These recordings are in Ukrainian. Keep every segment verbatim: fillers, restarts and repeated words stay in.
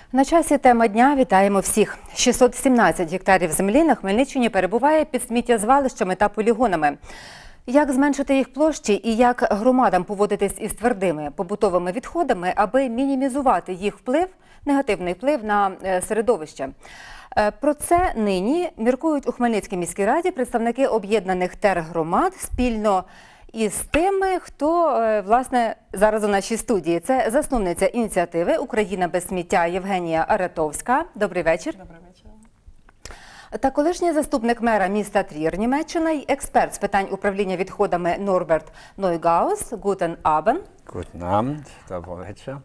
На часі тема дня. Вітаємо всіх. шістсот сімнадцять гектарів землі на Хмельниччині перебуває під сміттєзвалищами та полігонами. Як зменшити їх площі і як громадам поводитись із твердими побутовими відходами, аби мінімізувати їх вплив, негативний вплив на середовище? Про це нині міркують у Хмельницькій міській раді представники об'єднаних тергромад спільно із тими, хто, власне, зараз у нашій студії. Це засновниця ініціативи «Україна без сміття» Євгенія Аратовська. Добрий вечір. Добрий вечір. Та колишній заступник мера міста Трір, Німеччина, і експерт з питань управління відходами Норберт Нойгаус. Гутен Абен. Гутен Абend, добрий вечір.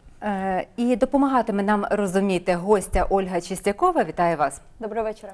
І допомагатиме нам розуміти гостя Ольга Чистякова. Вітаю вас. Доброго вечора.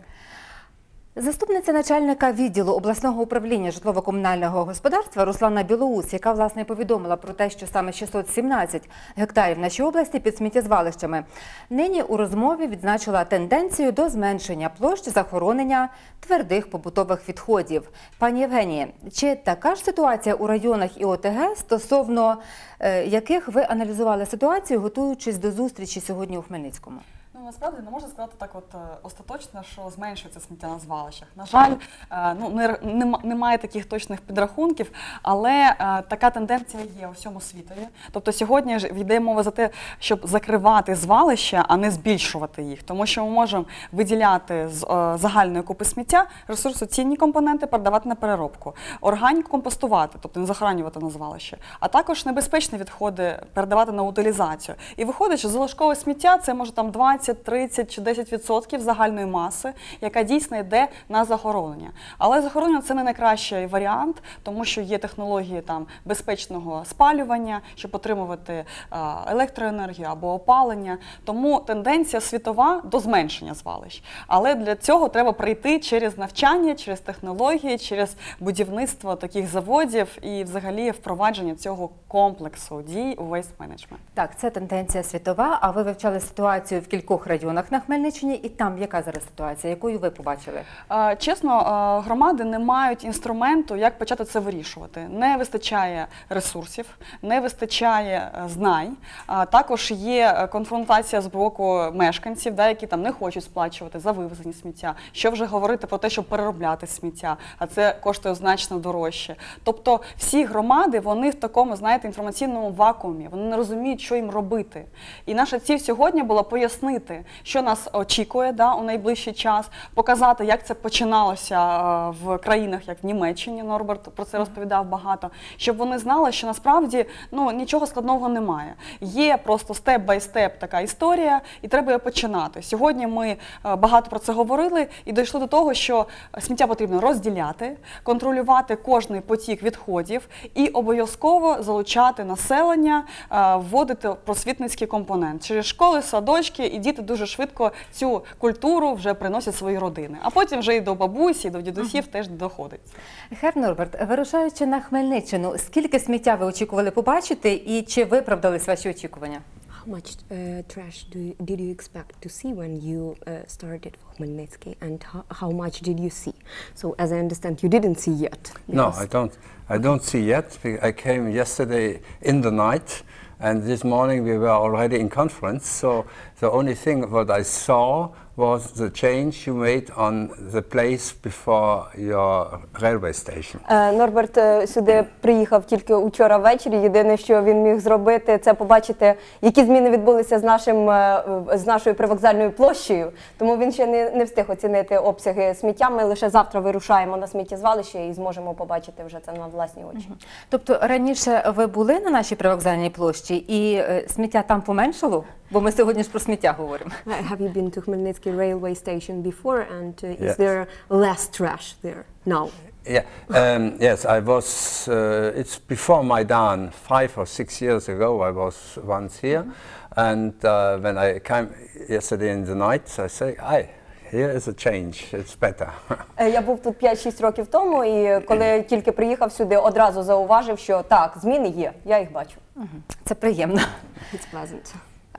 Заступниця начальника відділу обласного управління житлово-комунального господарства Руслана Білоус, яка, власне, повідомила про те, що саме шістсот сімнадцять гектарів в нашій області під сміттєзвалищами, нині у розмові відзначила тенденцію до зменшення площ захоронення твердих побутових відходів. Пані Євгенії, чи така ж ситуація у районах і ОТГ, стосовно е, яких ви аналізували ситуацію, готуючись до зустрічі сьогодні у Хмельницькому? Ну, насправді не можна сказати так от остаточно, що зменшується сміття на звалищах. На жаль, ну, не, не, немає таких точних підрахунків, але така тенденція є у всьому світові. Тобто сьогодні ж йде мова за те, щоб закривати звалища, а не збільшувати їх. Тому що ми можемо виділяти з загальної купи сміття ресурсоцінні компоненти, передавати на переробку, органіку компостувати, тобто не захоронювати на звалище, а також небезпечні відходи передавати на утилізацію. І виходить, що залишкове сміття – це може там двадцять, тридцять чи десять відсотків загальної маси, яка дійсно йде на захоронення. Але захоронення – це не найкращий варіант, тому що є технології там безпечного спалювання, щоб отримувати а, електроенергію або опалення. Тому тенденція світова до зменшення звалищ. Але для цього треба пройти через навчання, через технології, через будівництво таких заводів і взагалі впровадження цього комплексу дій у waste management. Так, це тенденція світова, а ви вивчали ситуацію в кількох районах на Хмельниччині, і там яка зараз ситуація, якою ви побачили? Чесно, громади не мають інструменту, як почати це вирішувати. Не вистачає ресурсів, не вистачає знань, також є конфронтація з боку мешканців, да, які там не хочуть сплачувати за вивезення сміття, що вже говорити про те, щоб переробляти сміття, а це коштує значно дорожче. Тобто всі громади, вони в такому, знаєте, інформаційному вакуумі, вони не розуміють, що їм робити. І наша ціль сьогодні була пояснити, що нас очікує да, у найближчий час, показати, як це починалося в країнах, як в Німеччині, Норберт про це розповідав багато, щоб вони знали, що насправді ну, нічого складного немає. Є просто степ-бай-степ така історія, і треба її починати. Сьогодні ми багато про це говорили і дійшли до того, що сміття потрібно розділяти, контролювати кожний потік відходів і обов'язково залучати населення, вводити просвітницький компонент. Через школи, садочки, і діти дуже швидко цю культуру вже приносять в свої родини. А потім вже і до бабусі, і до дідусів uh-huh. теж доходить. Хер Норберт, вирушаючи на Хмельниччину, скільки сміття ви очікували побачити і чи виправдались ваші очікування? How much uh, trash do you, did you expect to see when you uh, started for Khmelnytsky, and how, how much did you see? So, as I understand, you didn't see yet. No, I don't. I don't see yet. I came yesterday in the night, and this morning we were already in conference. So the only thing what I saw was the change you made on the place before your railway station. Норберт сюди приїхав тільки вчора ввечері. Єдине, що він міг зробити, це побачити, які зміни відбулися з нашим з нашою привокзальною площею. Тому він ще не, не встиг оцінити обсяги сміття. Ми лише завтра вирушаємо на сміттєзвалище і зможемо побачити вже це на власні очі. Тобто раніше ви були на нашій привокзальній площі і сміття там поменшало? Бо ми сьогодні ж про сміття говоримо. Have you been to Khmelnytsky railway station before, and uh, is Yes. there less trash there now? Yeah, um, yes, I was, uh, it's before Maidan, five or six years ago I was once here, mm-hmm. and uh, when I came yesterday in the night, I say, aye, here is a change, it's better. Я був тут п'ять-шість років тому, і коли тільки приїхав сюди, одразу зауважив, що так, зміни є, я їх бачу. Це приємно. It's pleasant.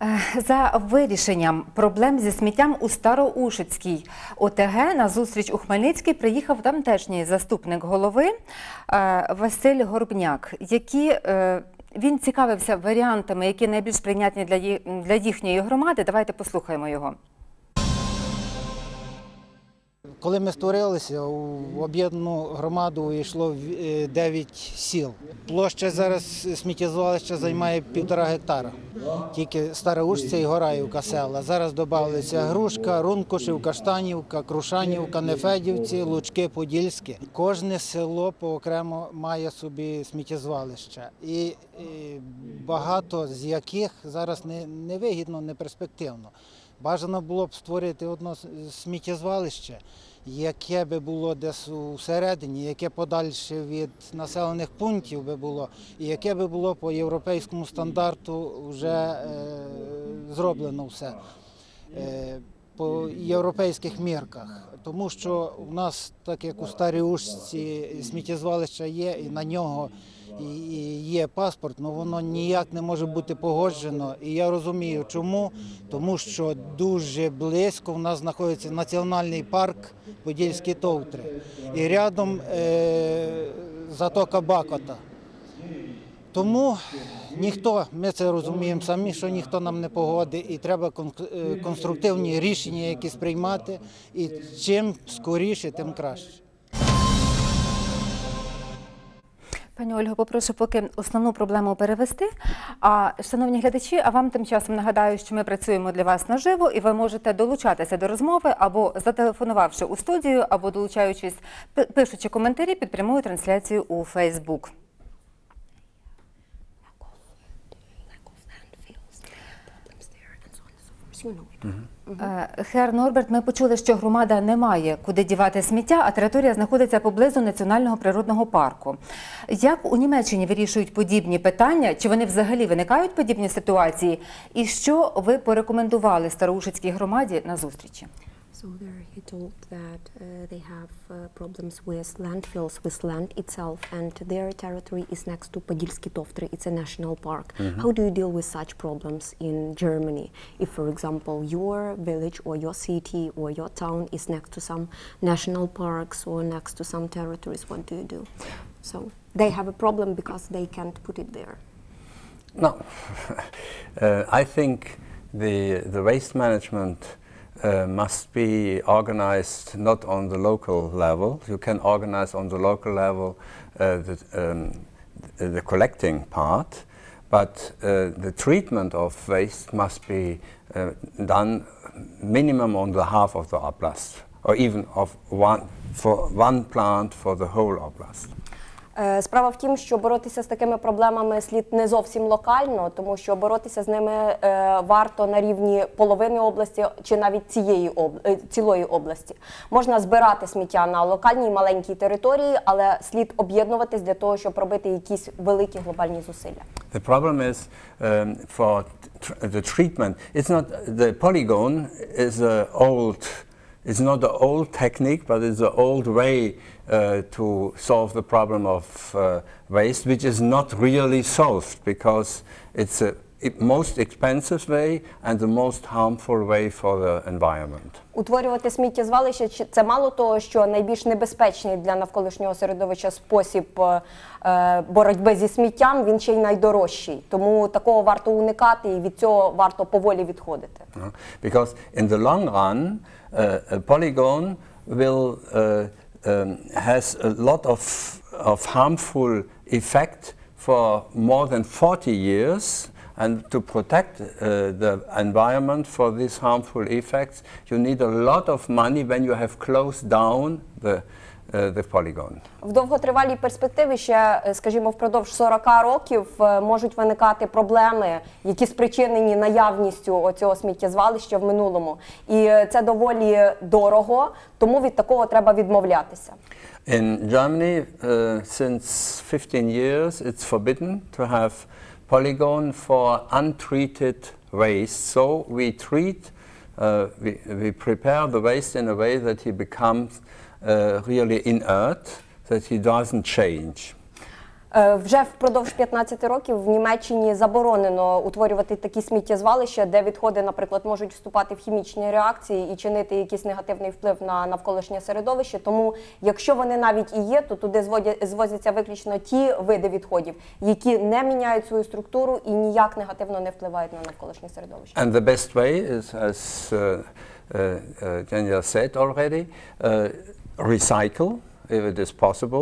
За вирішенням проблем зі сміттям у Староушицькій ОТГ на зустріч у Хмельницький приїхав тамтешній заступник голови Василь Горбняк. Які Він цікавився варіантами, які найбільш прийнятні для, ї- для їхньої громади. Давайте послухаємо його. Коли ми створилися, в об'єднану громаду увійшло дев'ять сіл. Площа зараз сміттєзвалища займає півтора гектара. Тільки Староушця і Гораївка села. Зараз додалися Грушка, Рункушівка, Штанівка, Крушанівка, Нефедівці, Лучки, Подільське. Кожне село поокремо має собі сміттєзвалище. І, і багато з яких зараз не, невигідно, не перспективно. Бажано було б створити одне сміттєзвалище, яке би було десь усередині, яке подальше від населених пунктів би було, і яке би було по європейському стандарту вже е, зроблено все, е, по європейських мірках. Тому що у нас, так як у Старій Ушці, сміттєзвалище є, і на нього і є паспорт, але воно ніяк не може бути погоджено. І я розумію, чому. Тому що дуже близько в нас знаходиться національний парк Подільські Товтри. І рядом е, затока Бакота. Тому ніхто, ми це розуміємо самі, що ніхто нам не погодить, і треба конструктивні рішення якісь приймати, і чим скоріше, тим краще. Пані Ольго, попрошу поки основну проблему перевести. А, шановні глядачі, а вам тим часом нагадаю, що ми працюємо для вас наживо, і ви можете долучатися до розмови або зателефонувавши у студію, або долучаючись, пишучи коментарі під прямою трансляцією у Фейсбук. Хер Норберт, ми почули, що громада не має куди дівати сміття, а територія знаходиться поблизу національного природного парку. Як у Німеччині вирішують подібні питання? Чи вони взагалі виникають подібні ситуації? І що ви порекомендували Староушицькій громаді на зустрічі? So there he told that uh, they have uh, problems with landfills, with land itself, and their territory is next to Podilsky Toftre. It's a national park. Mm-hmm. How do you deal with such problems in Germany? If, for example, your village or your city or your town is next to some national parks or next to some territories, what do you do? So they have a problem because they can't put it there. No, uh, I think the the waste management Uh, must be organized not on the local level. You can organize on the local level uh, the, um, the, the collecting part, but uh, the treatment of waste must be uh, done minimum on the half of the oblast, or even of one, for one plant for the whole oblast. Справа в тім, що боротися з такими проблемами слід не зовсім локально, тому що боротися з ними е, варто на рівні половини області чи навіть цієї об, е, цілої області. Можна збирати сміття на локальній маленькій території, але слід об'єднуватись для того, щоб робити якісь великі глобальні зусилля. The problem is um, for tr the treatment. It's not the polygon is a old. It's not the old technique, but it's the old way uh, to solve the problem of uh, waste, which is not really solved because it's the most expensive way and the most harmful way for the environment. Утворювати сміттєзвалище – це мало того, що найбільш небезпечний для навколишнього середовища спосіб е, боротьби зі сміттям, він ще й найдорожчий. Тому такого варто уникати і від цього варто поволі відходити. Uh, because in the long run, uh, a polygon will uh, um, has a lot of of harmful effect for more than forty years. And to protect uh, the environment for these harmful effects, you need a lot of money when you have closed down the, uh, the polygon. В довготривалій перспективі ще, скажімо, впродовж сорока років можуть виникати проблеми, які спричинені наявністю цього сміттєзвалища в минулому. І це доволі дорого, тому від такого треба відмовлятися. In Germany, uh, since fifteen years, it's forbidden to have polygon for untreated waste. So we treat, uh, we, we prepare the waste in a way that he becomes uh, really inert, that he doesn't change. Е, Вже впродовж п'ятнадцяти років в Німеччині заборонено утворювати такі сміттєзвалища, де відходи, наприклад, можуть вступати в хімічні реакції і чинити якийсь негативний вплив на навколишнє середовище. Тому, якщо вони навіть і є, то туди зводя- звозяться виключно ті види відходів, які не міняють свою структуру і ніяк негативно не впливають на навколишнє середовище. And the best way is, as uh, uh, uh, Daniel said already, uh, recycle if it is possible,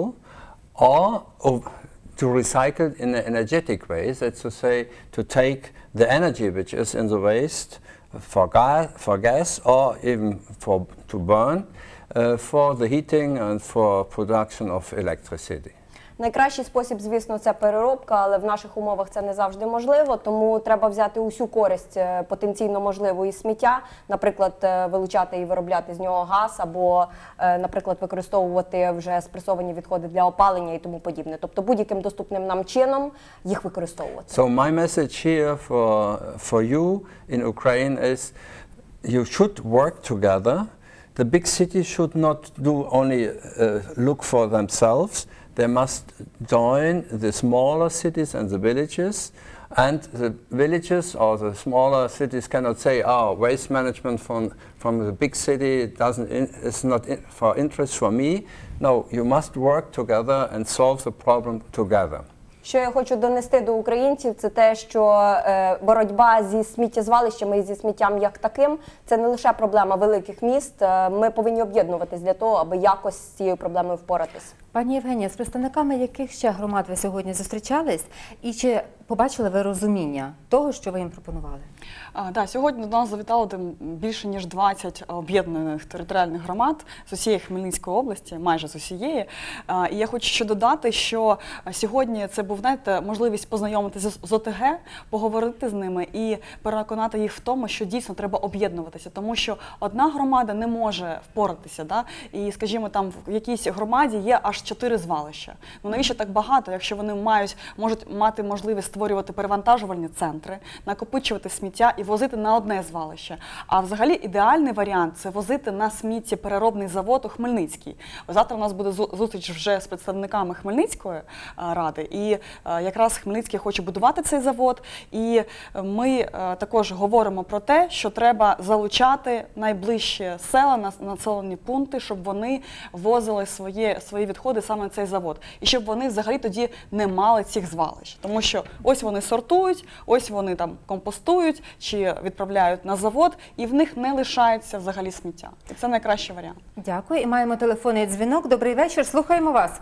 or of, to recycle in an energetic way, that's to say, to take the energy which is in the waste for gas, for gas or even for to burn uh, for the heating and for production of electricity. Найкращий спосіб, звісно, це переробка, але в наших умовах це не завжди можливо, тому треба взяти усю користь е, потенційно можливу із сміття, наприклад, е, вилучати і виробляти з нього газ, або, е, наприклад, використовувати вже спресовані відходи для опалення і тому подібне. Тобто будь-яким доступним нам чином їх використовувати. So my message here for, for you in Ukraine is you should work together. The big cities should not do only uh, look for themselves. They must join the smaller cities and the villages. And the villages or the smaller cities cannot say, oh, waste management from, from the big city doesn't in, is not in, for interest for me. No, you must work together and solve the problem together. Що я хочу донести до українців, це те, що е, боротьба зі сміттєзвалищами і зі сміттям як таким – це не лише проблема великих міст. Е, ми повинні об'єднуватись для того, аби якось з цією проблемою впоратись. Пані Євгенія, з представниками яких ще громад ви сьогодні зустрічались, і чи побачили ви розуміння того, що ви їм пропонували? А, да, сьогодні до нас завітало там більше ніж двадцять об'єднаних територіальних громад з усієї Хмельницької області, майже з усієї. А, і я хочу ще додати, що сьогодні це був, знаєте, можливість познайомитися з ОТГ, поговорити з ними і переконати їх в тому, що дійсно треба об'єднуватися, тому що одна громада не може впоратися, да? І, скажімо, там в якійсь громаді є аж чотири звалища. Ну навіщо так багато, якщо вони мають, можуть мати можливість створювати перевантажувальні центри, накопичувати сміття і возити на одне звалище. А взагалі ідеальний варіант – це возити на сміттєпереробний завод у Хмельницький. Завтра у нас буде зустріч вже з представниками Хмельницької ради, і якраз Хмельницький хоче будувати цей завод. І ми також говоримо про те, що треба залучати найближчі села, населені пункти, щоб вони возили свої, свої відходи саме на цей завод. І щоб вони взагалі тоді не мали цих звалищ. Тому що ось вони сортують, ось вони там компостують чи відправляють на завод, і в них не лишається взагалі сміття. І це найкращий варіант. Дякую. І маємо телефонний дзвінок. Добрий вечір. Слухаємо вас.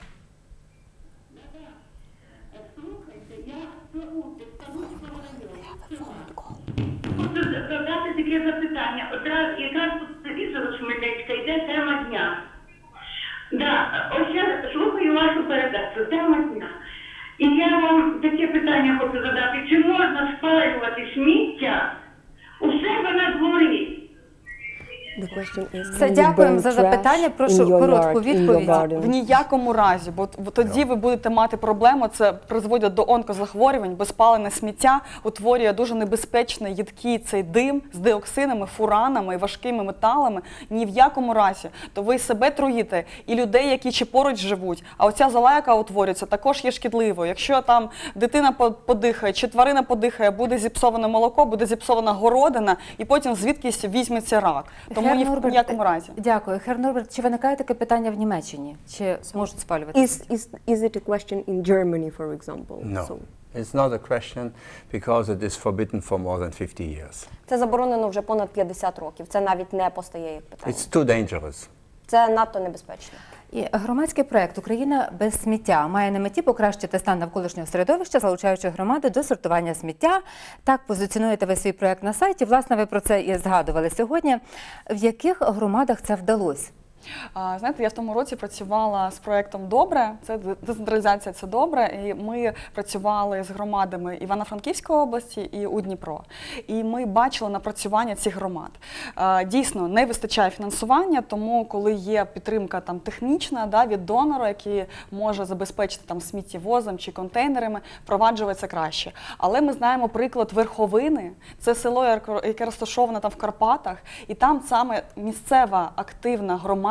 Хочу задати таке запитання. От якраз по телевізору з Хмельницька йде тема дня. Да, ось я слухаю вашу передачу, тема дня. І я вам таке питання хочу задати. Чи можна спалювати сміття у себе на дворі? The question is, Все, can you дякуємо burn за trash запитання. in Прошу your коротку yard, in your відповідь. garden? В ніякому разі, бо бо тоді ви будете мати проблему, це призводить до онкозахворювань, бо спалене сміття утворює дуже небезпечний, їдкий цей дим з диоксинами, фуранами і важкими металами. Ні в якому разі. То ви себе труїте і людей, які чи поруч живуть. А оця зола, яка утворюється, також є шкідливою. Якщо там дитина подихає, чи тварина подихає, буде зіпсоване молоко, буде зіпсована городина, і потім звідкись візьметься рак. Тому ні в ніякому разі. Дякую. Хер Норберт, чи виникає таке питання в Німеччині? Чи можуть спалювати? Is, is, is it a question in Germany, for example? No, So, it's not a question because it is forbidden for more than fifty years. Це заборонено вже понад п'ятдесят років. Це навіть не постає як питання. It's too dangerous. Це надто небезпечно. І громадський проєкт «Україна без сміття» має на меті покращити стан навколишнього середовища, залучаючи громади до сортування сміття. Так позиціонуєте ви свій проєкт на сайті. Власне, ви про це і згадували сьогодні. В яких громадах це вдалося? А, знаєте, я в тому році працювала з проєктом «Добре», це децентралізація, це добре, і ми працювали з громадами Івано-Франківської області і у Дніпро. І ми бачили напрацювання цих громад. А, дійсно, не вистачає фінансування, тому коли є підтримка там технічна, да, від донора, який може забезпечити там сміттєвозом чи контейнерами, впроваджується краще. Але ми знаємо приклад Верховини, це село, яке розташоване там в Карпатах, і там саме місцева активна громада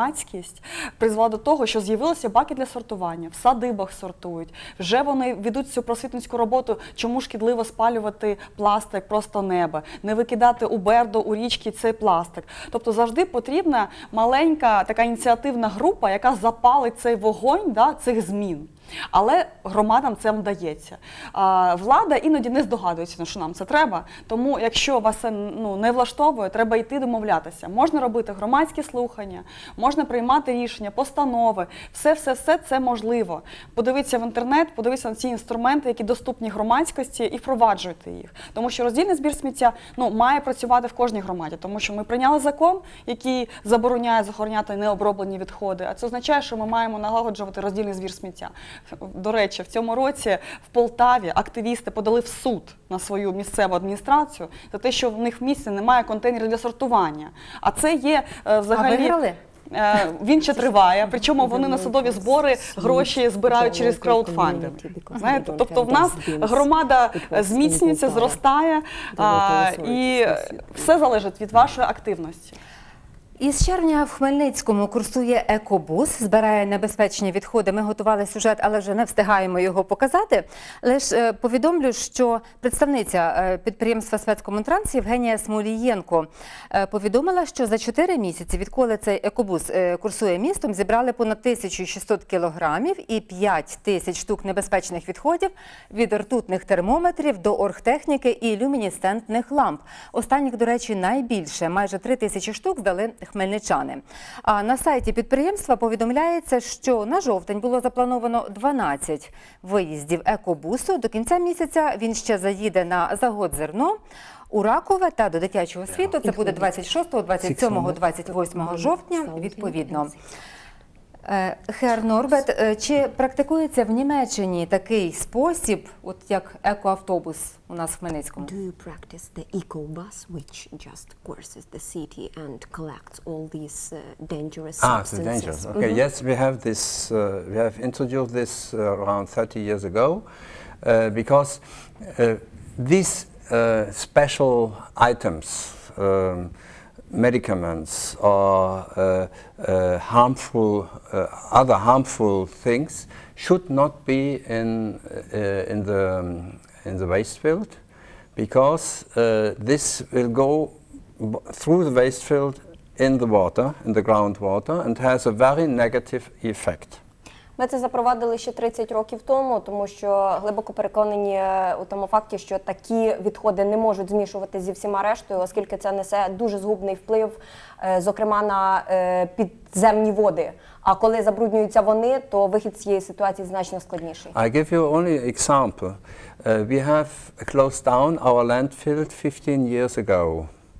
громадськість призвела до того, що з'явилися баки для сортування, в садибах сортують, вже вони ведуть цю просвітницьку роботу, чому шкідливо спалювати пластик просто неба, не викидати у берду, у річки цей пластик. Тобто завжди потрібна маленька така ініціативна група, яка запалить цей вогонь, да, цих змін. Але громадам це вдається. А, влада іноді не здогадується, що нам це треба, тому якщо вас це ну, не влаштовує, треба йти домовлятися. Можна робити громадські слухання, можна приймати рішення, постанови, все-все-все це можливо. Подивіться в інтернет, подивіться на ці інструменти, які доступні громадськості, і впроваджуйте їх. Тому що роздільний збір сміття ну, має працювати в кожній громаді, тому що ми прийняли закон, який забороняє захороняти необроблені відходи, а це означає, що ми маємо налагоджувати роздільний збір сміття. До речі, в цьому році в Полтаві активісти подали в суд на свою місцеву адміністрацію за те, що в них в місті немає контейнерів для сортування. А це є е, взагалі... А виграли? Е, Він ще триває, причому вони на судові збори гроші збирають через краудфандинг. Знаєте, тобто в нас громада зміцнюється, зростає, а, і все залежить від вашої активності. Із червня в Хмельницькому курсує екобус, збирає небезпечні відходи. Ми готували сюжет, але вже не встигаємо його показати. Лише повідомлю, що представниця підприємства «Спецкомунтранс» Євгенія Смолієнко повідомила, що за чотири місяці, відколи цей екобус курсує містом, зібрали понад тисячу шістсот кілограмів і п'ять тисяч штук небезпечних відходів від ртутних термометрів до оргтехніки і люмінесцентних ламп. Останніх, до речі, найбільше – майже три тисячі штук здали хмельничани. А на сайті підприємства повідомляється, що на жовтень було заплановано дванадцять виїздів екобусу. До кінця місяця він ще заїде на Загодзерно, у Ракове та до дитячого світу. Це буде двадцять шостого, двадцять сьомого, двадцять восьмого жовтня відповідно. Хер Норбет, чи практикується в Німеччині такий спосіб, от як екоавтобус у нас в Хмельницькому? Do you practice the eco-bus, which just courses the city and collects all these uh, dangerous Ah, the substances? dangerous. Okay, yes, we have this. Uh, we have introduced this uh, around thirty years ago, uh, because uh, these uh, special items, um, medicaments or uh, uh, harmful, uh, other harmful things, should not be in uh, in the um, in the waste field, because uh, this will go through the waste field in the water, in the groundwater, and has a very negative effect. Ми це запровадили ще тридцять років тому, тому що глибоко переконані у тому факті, що такі відходи не можуть змішувати зі всіма рештою, оскільки це несе дуже згубний вплив, зокрема на підземні води. А коли забруднюються вони, то вихід з цієї ситуації значно складніший. I give you only example. Uh, we have closed down our landfill fifteen years ago,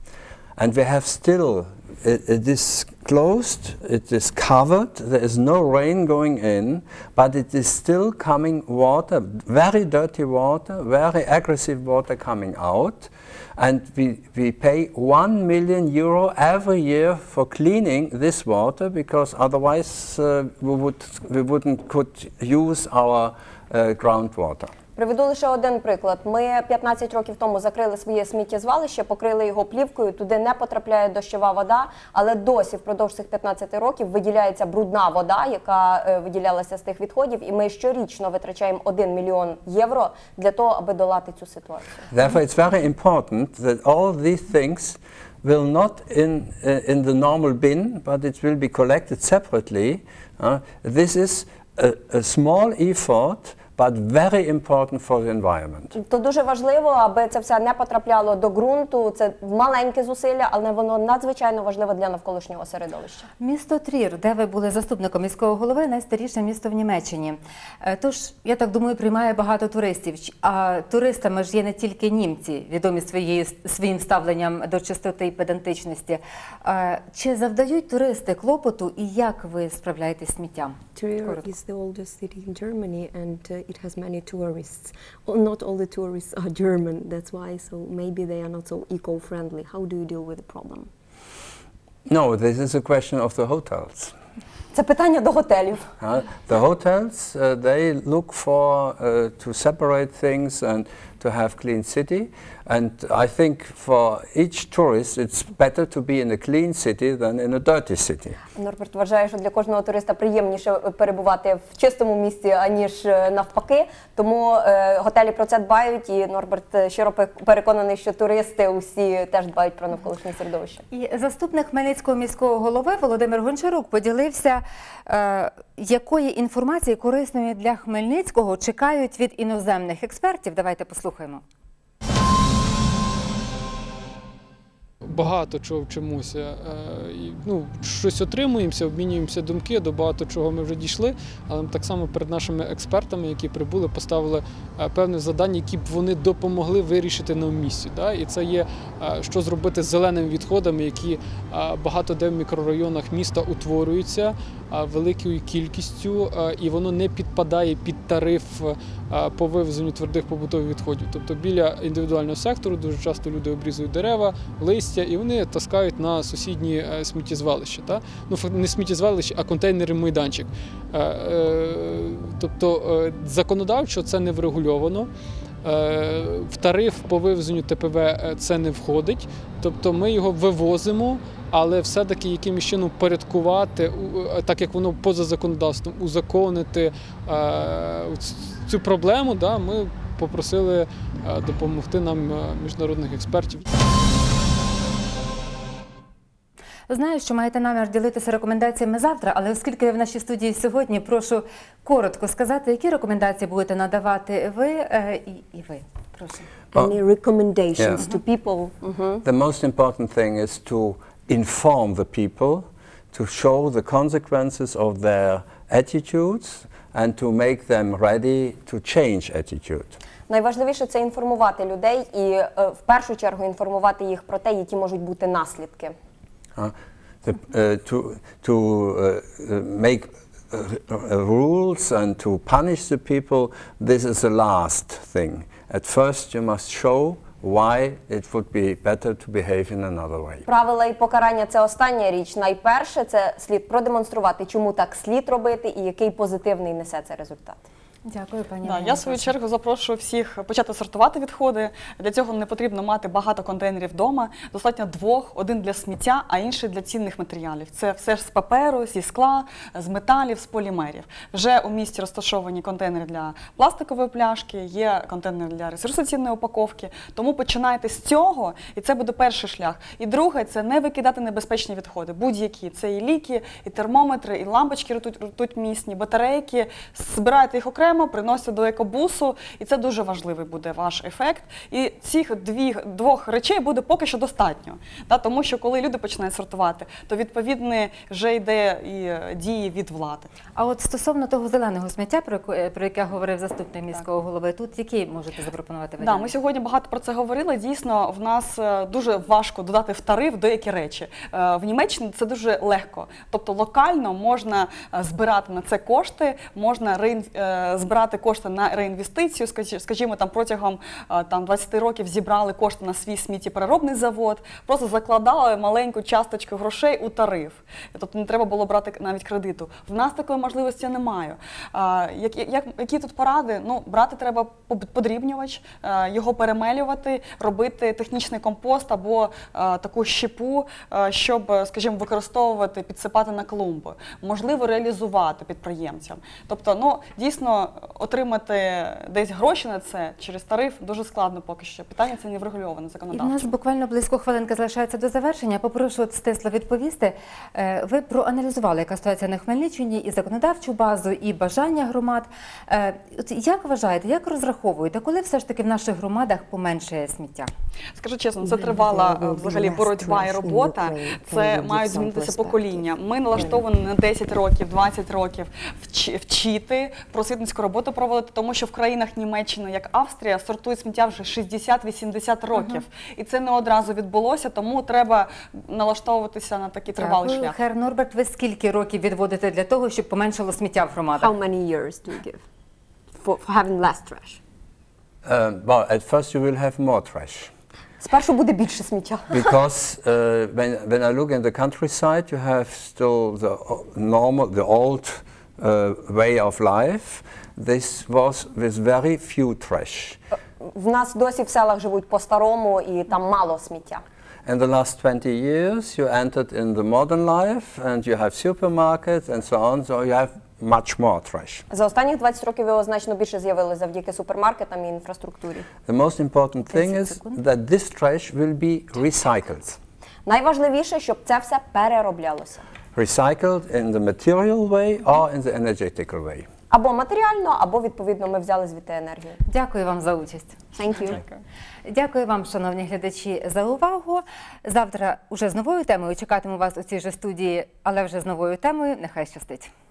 and we have still It, it is closed, it is covered, there is no rain going in, but it is still coming water, very dirty water, very aggressive water coming out, and we, we pay one million euro every year for cleaning this water, because otherwise uh, we, would, we wouldn't could use our uh, groundwater. Приведу лише один приклад. Ми п'ятнадцять років тому закрили своє сміттєзвалище, покрили його плівкою, туди не потрапляє дощова вода, але досі впродовж цих п'ятнадцяти років виділяється брудна вода, яка е, виділялася з тих відходів, і ми щорічно витрачаємо один мільйон євро для того, аби долати цю ситуацію. Therefore it's very important that all these things will not in, uh, in the normal bin, but it will be collected separately. Uh, this is a, a small effort, but very important for the environment. То дуже важливо, аби це все не потрапляло до ґрунту. Це маленьке зусилля, але воно надзвичайно важливе для навколишнього середовища. Місто Трір, де ви були заступником міського голови, найстаріше місто в Німеччині. Тож, я так думаю, приймає багато туристів. А туристами ж є не тільки німці, відомі своєю, своїм ставленням до чистоти і педантичності. Чи завдають туристи клопоту і як ви справляєтесь з сміттям? Trier is the oldest city in Germany, and uh, it has many tourists. Well, not all the tourists are German, that's why, so maybe they are not so eco-friendly. How do you deal with the problem? No, this is a question of the hotels. Це питання до готелів. Uh, the hotels, uh, they look for uh, to separate things, and to have clean city. And I think for each tourist, it's better to be in a clean city than in a dirty city. Норберт вважає, що для кожного туриста приємніше перебувати в чистому місці, аніж е, навпаки. Тому е, готелі про це дбають, і Норберт щиро пе- переконаний, що туристи усі теж дбають про навколишнє середовище. І заступник Хмельницького міського голови Володимир Гончарук поділився, е, якої інформації корисної для Хмельницького чекають від іноземних експертів. Давайте послухаємо. Багато чого вчимося, е, і, ну, щось отримуємося, обмінюємося думки, до багато чого ми вже дійшли, але так само перед нашими експертами, які прибули, поставили е, певне завдання, які б вони допомогли вирішити на місці. Да? І це є, е, що зробити з зеленими відходами, які е, багато де в мікрорайонах міста утворюються е, великою кількістю, е, і воно не підпадає під тариф е, по вивезенню твердих побутових відходів. Тобто біля індивідуального сектору дуже часто люди обрізують дерева, листя, і вони таскають на сусідні е, сміттєзвалища. Та? Ну, фак- не сміттєзвалище, а контейнерний майданчик. Е, е, тобто е, законодавчо це не врегульовано. Е, В тариф по вивезенню Те Пе Ве е, це не входить. Тобто ми його вивозимо, але все-таки якимось чином порядкувати, у- е, так як воно поза законодавством, узаконити е, цю проблему, да, ми попросили е, допомогти нам е, міжнародних експертів. Знаю, що маєте намір ділитися рекомендаціями завтра, але оскільки ви в нашій студії сьогодні, прошу коротко сказати, які рекомендації будете надавати ви е, і, і ви. Прошу. Any recommendations Yeah. to people? The most important thing is to inform the people, to show the consequences of their attitudes and to make them ready to change attitude. Найважливіше – це інформувати людей і е, в першу чергу інформувати їх про те, які можуть бути наслідки. Uh, the, uh, to to uh, uh, make uh, uh, rules and to punish the people, this is the last thing. At first you must show why it would be better to behave in another way. Правила і покарання – це остання річ. Найперше – це слід продемонструвати, чому так слід робити і який позитивний несе це результат. Дякую, пані. Да, Галино, я в свою прошу. чергу запрошую всіх почати сортувати відходи. Для цього не потрібно мати багато контейнерів вдома. Достатньо двох: один для сміття, а інший для цінних матеріалів. Це все ж з паперу, зі скла, з металів, з полімерів. Вже у місті розташовані контейнери для пластикової пляшки, є контейнери для ресурсоцінної упаковки. Тому починайте з цього, і це буде перший шлях. І друге – це не викидати небезпечні відходи. Будь-які. Це і ліки, і термометри, і лампочки ртуть- ртутьмісні, батарейки. Збирайте їх окремо, приносите до екобусу, і це дуже важливий буде ваш ефект. І цих дві, двох речей буде поки що достатньо. Да? Тому що коли люди починають сортувати, то відповідно вже йде і е, дії від влади. А от стосовно того зеленого сміття, про яке, про яке говорив заступник міського голови, тут які можете запропонувати Да, варіанти? ми сьогодні багато про це говорили. Дійсно, в нас е, дуже важко додати в тариф деякі речі. Е, В Німеччині це дуже легко. Тобто локально можна е, збирати на це кошти, можна реін- е, збирати кошти на реінвестицію. Скажі- Скажімо, там протягом е, там, двадцяти років зібрали кошти на свій сміттєпереробний завод, просто закладали маленьку часточку грошей у тариф. Тобто не треба було брати навіть кредиту. В нас такої можливості немає. Е, як- як- Які тут поради? Ну, брати треба поб- подрібнювач, е, його перемелювати, робити технічний компост або е, таку щепу, е, щоб, е, скажімо, використовувати, підсипати на клумби. Можливо, реалізувати підприємцям. Тобто, ну, дійсно, отримати десь гроші на це через тариф дуже складно поки що. Питання це не врегульоване І в законодавчо. нас буквально близько хвилинки залишається до завершення. Попрошу от стисло відповісти. Е, Ви проаналізували, яка ситуація на Хмельниччині, і законодавчу базу, і бажання громад. Е, от як вважаєте, як розраховуєте, коли все ж таки в наших громадах поменшає сміття? Скажу чесно, це тривала е, взагалі боротьба і робота. Це мають змінитися покоління. Ми налаштовані на десять років, двадцять років вч- вчити, просвітницьку роботу проводити, тому що в країнах Німеччини, як Австрія, сортують сміття вже шістдесят-вісімдесят років. І це не одразу відбулося, тому треба налаштовуватися на такий тривалий Дякую. шлях. Хер Норберт, ви скільки років відводите для того, щоб поменшало сміття в громадах? How many years do you give for, for having less trash? Uh, well, at first you will have more trash. Спершу буде більше сміття. Because uh, when, when I look in the countryside, you have still the o- normal, the old uh, way of life. This was with very few trash. в нас досі в селах живуть по-старому і там мало сміття. In the last twenty years, you entered in the modern life and you have supermarkets and so on, so you have much more trash. За останніх двадцять років його значно більше з'явилося завдяки супермаркетам і інфраструктурі. The most important thing is that this trash will be recycled. Найважливіше, щоб це все перероблялося. Recycled in the material way or in the energetical way. Або матеріально, або, відповідно, ми взяли звідти енергію. Дякую вам за участь. Thank you. Дякую вам, шановні глядачі, за увагу. Завтра уже з новою темою чекатиму вас у цій же студії, але вже з новою темою. Нехай щастить.